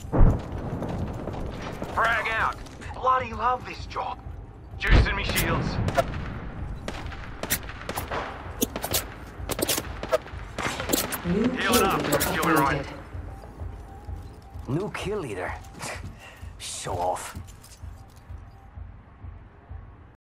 Frag out. Bloody love this job. Juicing me shields. Healing up. Kill me right. New kill leader. Show off.